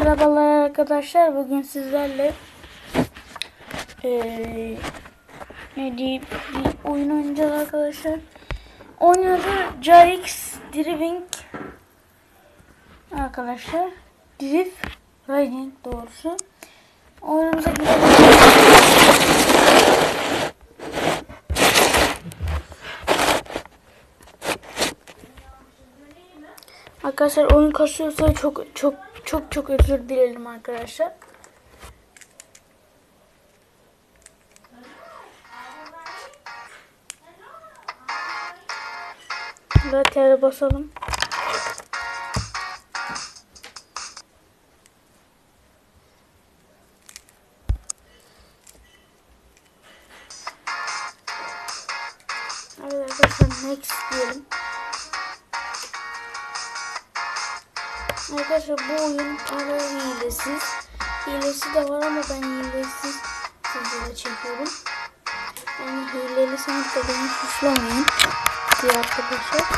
Merhabalar arkadaşlar. Bugün sizlerle bir oyun oynayacağız arkadaşlar. Oyunun adı GX Driving arkadaşlar. Drift Riding doğrusu. Oyunumuza gidelim. Arkadaşlar oyun kasıyorsa çok özür dilerim arkadaşlar. Ve tere basalım. Evet arkadaşlar next diyelim. Arkadaşlar bu oyun ara hilesiz. Hilesi de var ama ben hilesiz sizlere çekiyorum. Yani hileli sanıp da beni suçlamayın diye arkadaşlar.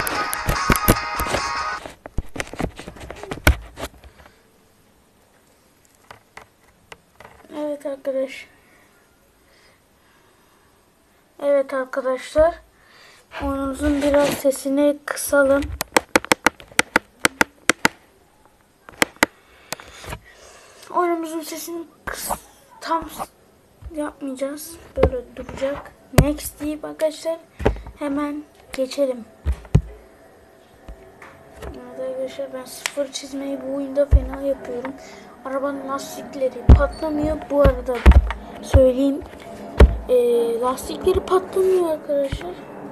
Evet arkadaş. Evet arkadaşlar. Oyunumuzun biraz sesini kısalım. Oyunumuzun sesini tam yapmayacağız. Böyle duracak. Next deyip arkadaşlar hemen geçelim. Evet arkadaşlar ben sıfır çizmeyi bu oyunda fena yapıyorum. Arabanın lastikleri patlamıyor. Bu arada söyleyeyim. Lastikleri patlamıyor arkadaşlar.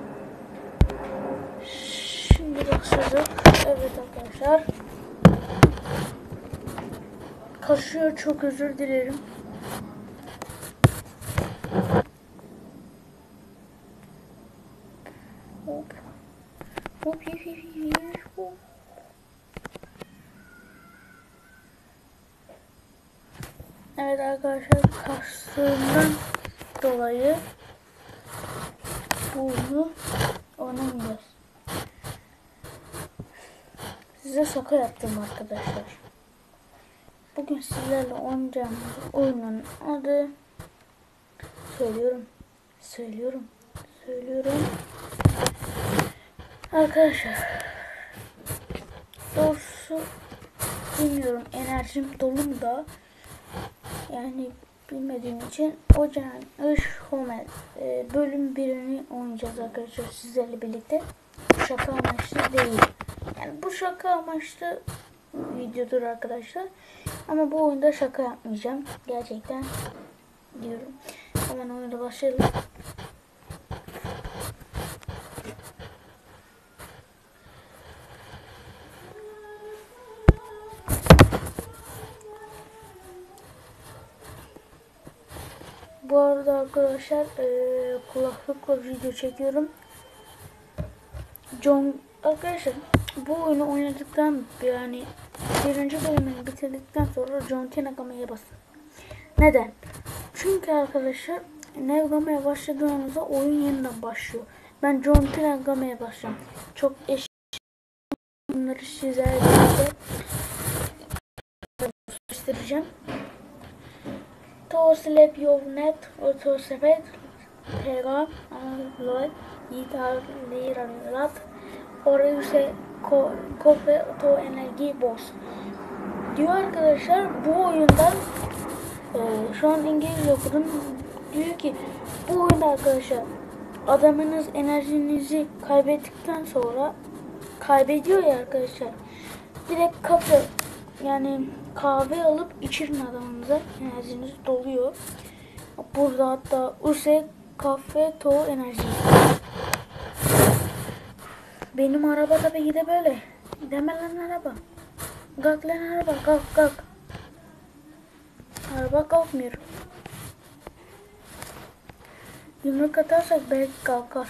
Şimdi başladık. Evet arkadaşlar. Kasıyor, çok özür dilerim. Hop. Hop hop. Evet arkadaşlar kastığımdan dolayı bunu oynamayacağız. Size şaka yaptım arkadaşlar. Bugün sizlerle oynayacağımız oyunun adı söylüyorum. Arkadaşlar doğrusu bilmiyorum, enerjim dolu da yani bilmediğim için Ocağın Iş Homer bölüm 1'ini oynayacağız arkadaşlar sizlerle birlikte. Şaka amaçlı değil. Yani bu şaka amaçlı videodur arkadaşlar. Ama bu oyunda şaka yapmayacağım. Gerçekten diyorum. Hemen oyuna başlayalım. Bu arada arkadaşlar kulaklıkla video çekiyorum. Arkadaşlar bu oyunu oynadıktan yani birinci bölümünü bitirdikten sonra John Nagama'ya basın. Neden? Çünkü arkadaşlar Nagama'ya başladığınızda oyun yeniden başlıyor. Ben John Nagama'ya başlayacağım. Çok eşit bunları sizlerle göstereceğim. To slap your net or to sepet pega loy italirat or use kofe to enerji boss diyor arkadaşlar. Bu oyunda şu an İngilizce okudum. Diyor ki bu oyunda arkadaşlar adamınız enerjinizi kaybettikten sonra kaybediyor ya arkadaşlar. Direkt kafe yani kahve alıp içirin adamınıza, enerjiniz doluyor. Burada hatta use kafe to enerji. Benim araba tabii ki de böyle. Deme lan araba. Kalk lan araba, kalk. Araba kalkmıyor. Yumruk atarsak belki kalkar.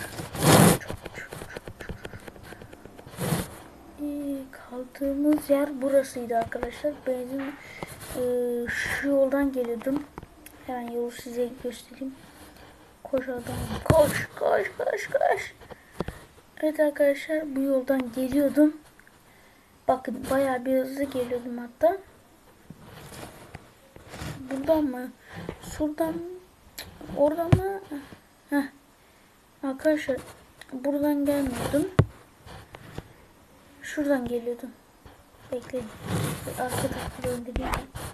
Kaldığımız yer burasıydı arkadaşlar. Benzin şu yoldan geliyordum. Hemen yolu size göstereyim. Koş adam. Koş. Evet arkadaşlar bu yoldan geliyordum. Bakın bayağı bir hızlı geliyordum hatta. Buradan mı? Şuradan oradan mı? Heh. Arkadaşlar buradan gelmiyordum. Şuradan geliyordum. Bekleyin. Arka tarafı indireyim.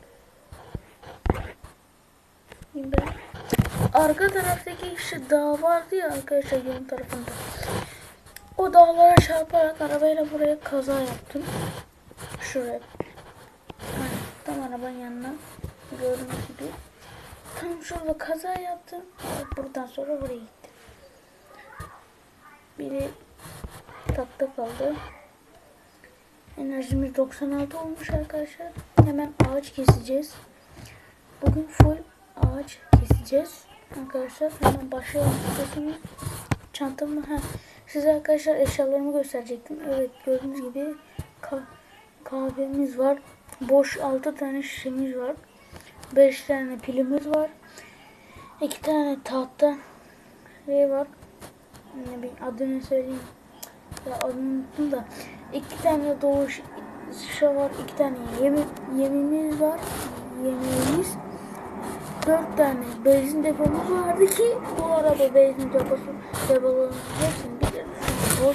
Ben. Arka taraftaki işte dağ vardı ya arkadaşlar, yolun tarafında. O dağlara çarparak arabayla buraya kaza yaptım. Şuraya. Yani tam arabanın yanına gördüğünüz gibi. Tam şurada kaza yaptım. Buradan sonra buraya gittim. Biri takta kaldı. Enerjimiz 96 olmuş arkadaşlar. Hemen ağaç keseceğiz. Bugün full ağaç keseceğiz. Arkadaşlar hemen başlayalım istiyorsanız. Çantamı size arkadaşlar eşyalarımı gösterecektim. Evet, gördüğünüz gibi kahvemiz var. Boş 6 tane şişemiz var. 5 tane pilimiz var. 2 tane tahta var. Bir adını söyleyeyim. Ya adını unuttum da. 2 tane dolu şişe var. 2 tane yemimiz var. Yemeğimiz. 4 tane benzin depomuz vardı ki bu arada benzin depolarımızın hepsini bitirdik. Boş.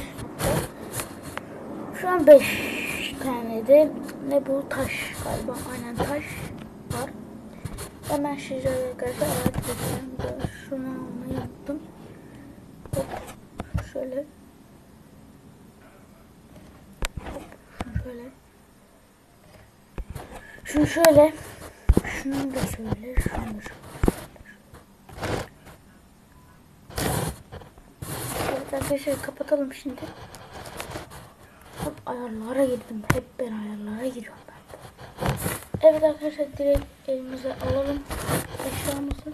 Şu an 5 tane de ne bu taş galiba, aynen taş var. Hemen şişeleri arkadaşlar ağaç keseceğim. Şunu almayı unuttum. Hop şöyle. Hop şunu şöyle. Şunu şöyle. Şunu da şöyle. Şunu da şöyle. Evet arkadaşlar kapatalım şimdi. Hop ayarlara girdim. Hep ben ayarlara giriyorum ben. Evet arkadaşlar direkt elimize alalım eşyamızı.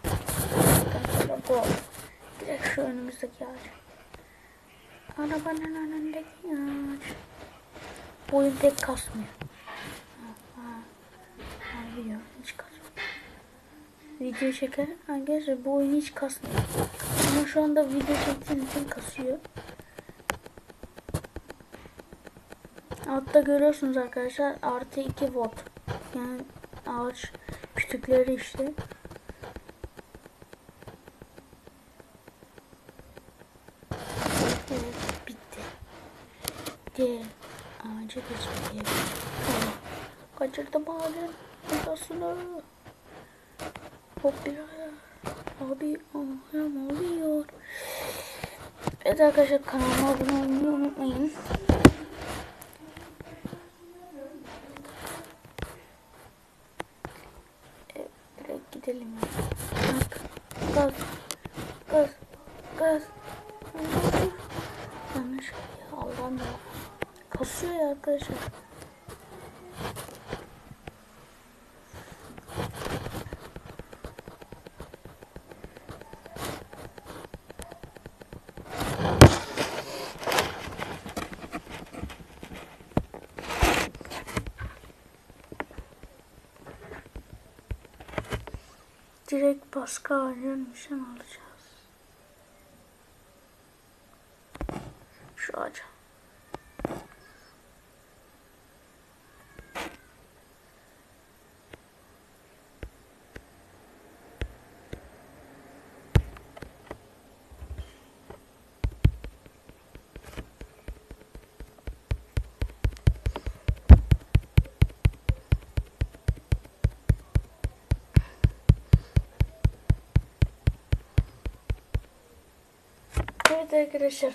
Direkt şu önümüzdeki ağaç. Arabanın önündeki ağaç. Bu oyun pek kasmıyor. Video hiç kasmıyor. Video çeker arkadaşlar, bu oyun hiç kasmıyor. Ama şu anda video çektiğim için kasıyor. Altta görüyorsunuz arkadaşlar artı 2 volt. Yani ağaç kütükleri işte. Evet bitti. Diğer ağaca geçmeye. Kaçırdım ağacın ortasını. Hop bir abi ayağım oluyor. Evet arkadaşlar kanalıma abone olmayı unutmayın. Direkt gidelim ya. Gaz. Gaz. Gaz. Yanlış ya, Allah'ım ya. Kasıyor ya arkadaşlar. Direkt başka ağacın nişan alacağız. Şu ağaca. Evet arkadaşlar.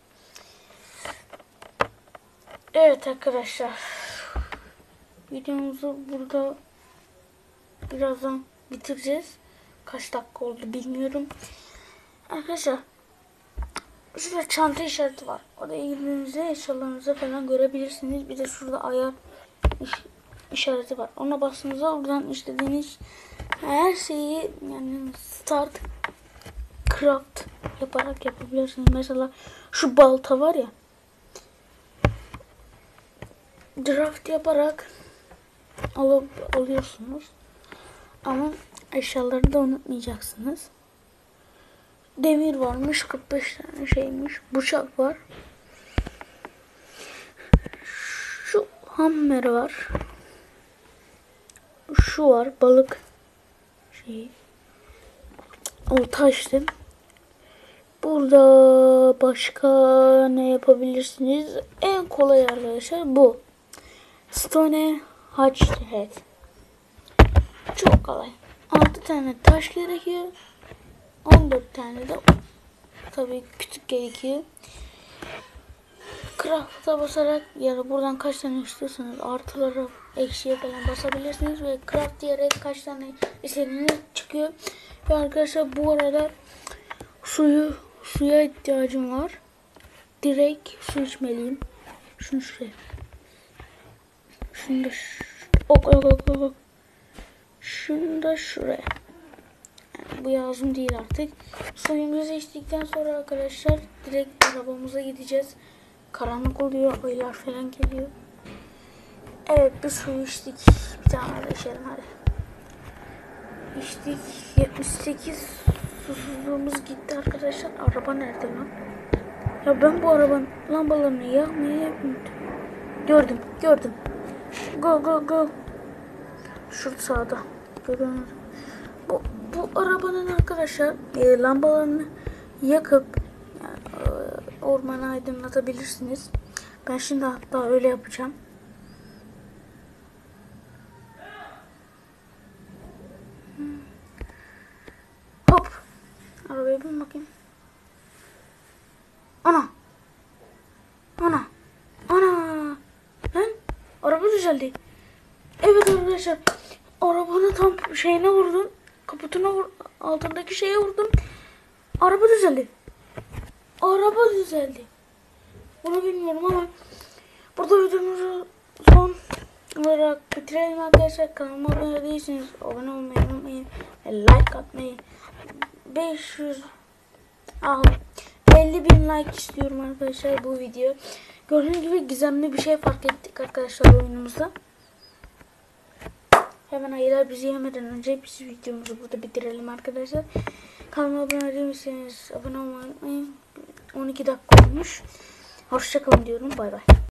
Evet arkadaşlar. Videomuzu burada birazdan bitireceğiz. Kaç dakika oldu bilmiyorum. Arkadaşlar şurada çanta işareti var. Oraya girdiğinizde eşyalarınızı falan görebilirsiniz. Bir de şurada ayar işareti var. Ona bastığınızda oradan istediğiniz her şeyi yani start craft yaparak yapabilirsiniz. Mesela şu balta var ya. Draft yaparak alıyorsunuz. Ama eşyaları da unutmayacaksınız. Demir varmış, 45 tane şeymiş. Bıçak var. Şu hammer var. Şu var, balık şeyi. Olta açtım. Burada başka ne yapabilirsiniz? En kolay arkadaşlar bu. Stone Hatched Head. Çok kolay. 6 tane taş gerekiyor. 14 tane de tabii kütük gerekiyor. Craft'a basarak yani buradan kaç tane istiyorsanız artılara eksiye falan basabilirsiniz ve craft diyerek kaç tane istediğiniz çıkıyor. Ve arkadaşlar bu arada suya ihtiyacım var. Direkt su içmeliyim. Şunu şuraya. Şunu da ok. Şunu da şuraya. Yani bu lazım değil artık. Suyumuzu içtikten sonra arkadaşlar direkt arabamıza gideceğiz. Karanlık oluyor, ayılar falan geliyor. Evet, bir su içtik. Bir tane de içelim hadi. İçtik. 78 susuzluğumuz gitti arkadaşlar. Araba nerede lan? Ya ben bu arabanın lambalarını yakmayı unuttum. Gördüm. Go. Şurada sağda. Görüyorsunuz. Bu arabanın arkadaşlar lambalarını yakıp yani, ormanı aydınlatabilirsiniz. Ben şimdi hatta öyle yapacağım. Hop. Arabaya bin bakayım. Ana. Lan araba düzeldi. Evet arkadaşlar. Arabanın tam şeyine vurdum. Kaputuna altındaki şeye vurdum. Araba düzeldi. Bunu bilmiyorum ama burada videomuzu son olarak bitirelim arkadaşlar. Kanalıma abone değilseniz abone olmayı unutmayın. Like atmayı. 50.000 like istiyorum arkadaşlar bu video. Gördüğünüz gibi gizemli bir şey fark ettik arkadaşlar oyunumuzda. Hemen ayılar bizi yemeden önce biz videomuzu burada bitirelim arkadaşlar. Kanalıma abone değilseniz abone olmayı unutmayın. 12 dakika olmuş. Hoşça kalın diyorum. Bay bay.